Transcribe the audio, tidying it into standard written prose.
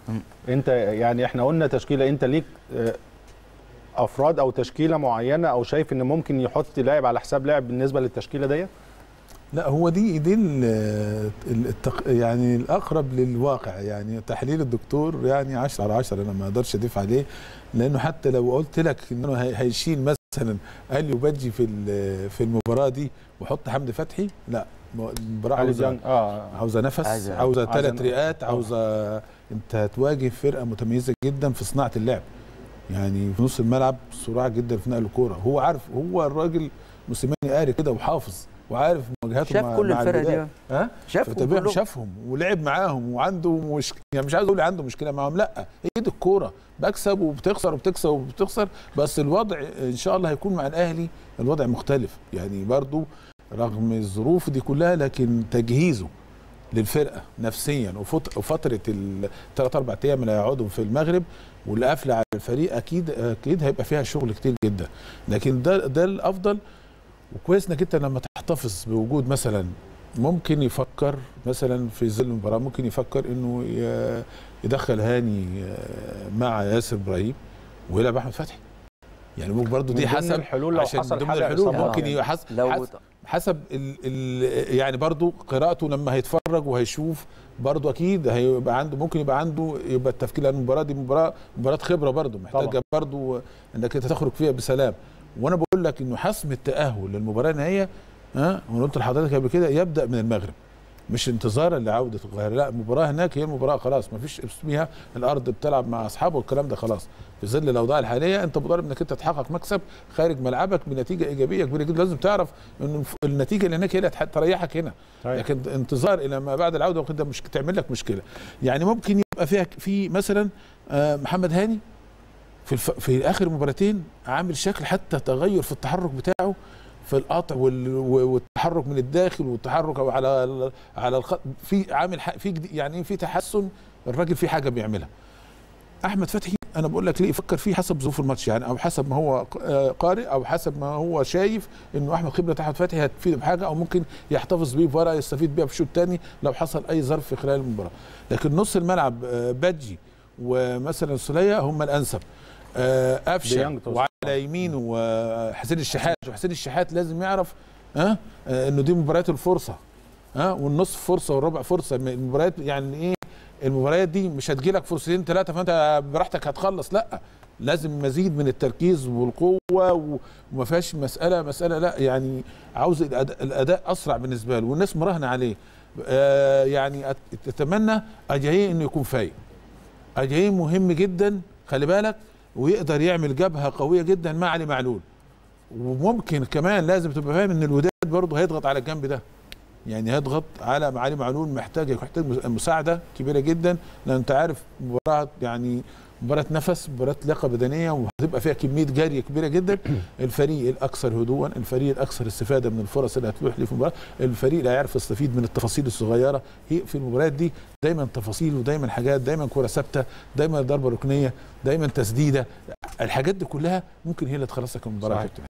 انت يعني احنا قلنا تشكيله، انت ليك افراد او تشكيله معينه، او شايف ان ممكن يحط لاعب على حساب لاعب بالنسبه للتشكيله ديت؟ لا، هو دي يعني الاقرب للواقع، يعني تحليل الدكتور يعني 10 على 10، انا ما اقدرش اضيف عليه، لانه حتى لو قلت لك انه هيشيل مثلا اليو بادجي في المباراه دي وحط حمدي فتحي، لا، المباراه عاوزه نفس، عاوزه 3 رئات، عاوزه انت هتواجه فرقه متميزه جدا في صناعه اللعب، يعني في نص الملعب صراع جدا في نقل الكوره، هو عارف، هو الراجل موسيماني قاري كده وحافظ وعارف مواجهاته شاف كل الفرق دي، شافهم ولعب معاهم وعنده مشكله، يعني مش عايز اقول عنده مشكله معاهم، لا، هي دي الكوره، بكسب وبتخسر وبتكسب وبتخسر، بس الوضع ان شاء الله هيكون مع الاهلي الوضع مختلف، يعني برضو رغم الظروف دي كلها، لكن تجهيزه للفرقه نفسيا وفتره الثلاث 4 ايام اللي هيقعدوا في المغرب والقفله على الفريق، اكيد هيبقى فيها شغل كتير جدا، لكن ده الافضل. وكويس انك انت لما تحتفظ بوجود، مثلا ممكن يفكر مثلا في ظل المباراه، ممكن يفكر انه يدخل هاني مع ياسر ابراهيم ويلعب احمد فتحي، يعني ممكن برضه دي حسب الحلول، لو حصل حاجه ممكن حسب يعني برضه قراءته لما هيتفرج وهيشوف، برضه اكيد هيبقى عنده، ممكن يبقى التفكير، لان المباراه دي مباراه خبره برضه، محتاجه برضه انك انت تخرج فيها بسلام. وانا بقول لك انه حسم التاهل للمباراه النهائيه، وانا قلت لحضرتك قبل كده، يبدا من المغرب، مش انتظارا لعوده القاهره، لا، المباراه هناك هي المباراه خلاص، ما فيش اسمها الارض بتلعب مع اصحابه والكلام ده، خلاص، في ظل الاوضاع الحاليه انت مطالب انك انت تحقق مكسب خارج ملعبك بنتيجه ايجابيه كبيره جدا، لازم تعرف ان النتيجه اللي هناك هي اللي تريحك هنا، لكن انتظار الى ما بعد العوده وكده مش تعمل لك مشكله. يعني ممكن يبقى فيها في مثلا محمد هاني في اخر مباراتين عامل شكل حتى تغير في التحرك بتاعه، في القطع والتحرك من الداخل والتحرك او على الخط، في عامل يعني في تحسن، الراجل في حاجه بيعملها. احمد فتحي انا بقول لك ليه، يفكر فيه حسب ظروف الماتش، يعني او حسب ما هو قارئ، او حسب ما هو شايف انه احمد خبره احمد فتحي هتفيده بحاجه، او ممكن يحتفظ بيه بورقه يستفيد بيها في شوط ثاني لو حصل اي ظرف في خلال المباراه. لكن نص الملعب بادجي ومثلا السوليه هم الانسب، قفشه وعلى يمينه وحسين الشحات، وحسين الشحات لازم يعرف انه دي مباريات الفرصه، والنصف فرصه والربع فرصه، المباريات يعني ايه، المباريات دي مش هتجيلك فرصتين 3 فانت براحتك هتخلص، لا، لازم مزيد من التركيز والقوه، وما فيهاش مساله لا، يعني عاوز الاداء اسرع بالنسبه له، والناس مراهنه عليه، يعني اتمنى اجاييه انه يكون فايق، اجاييه مهم جدا، خلي بالك، ويقدر يعمل جبهه قويه جدا مع علي معلول، وممكن كمان لازم تبقى فاهم ان الوداد برضه هيضغط على الجنب ده، يعني هيضغط على علي معلول، محتاج مساعده كبيره جدا، لان انت عارف مباراه، يعني مباراه نفس، مباراه لياقه بدنيه، وهتبقى فيها كميه جري كبيره جدا، الفريق الاكثر هدوءا، الفريق الاكثر استفاده من الفرص اللي هتلوح ليه في المباراه، الفريق اللي هيعرف يستفيد من التفاصيل الصغيره، هي في المباريات دي دايما تفاصيل، ودايما حاجات، دايما كره ثابته، دايما ضربه ركنيه، دايما تسديده، الحاجات دي كلها ممكن هي اللي تخلصك المباراه.